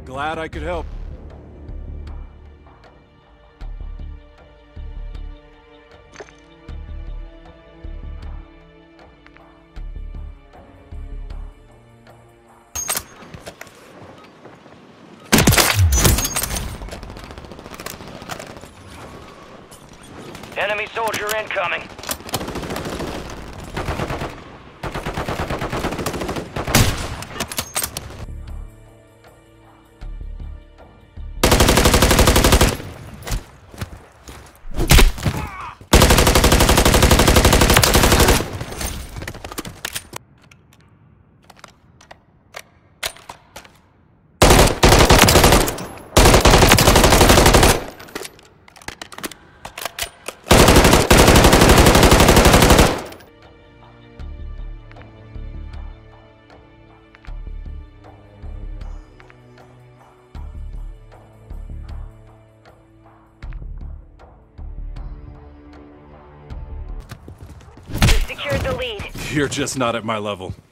Glad I could help. Enemy soldier incoming. Secured the lead. You're just not at my level.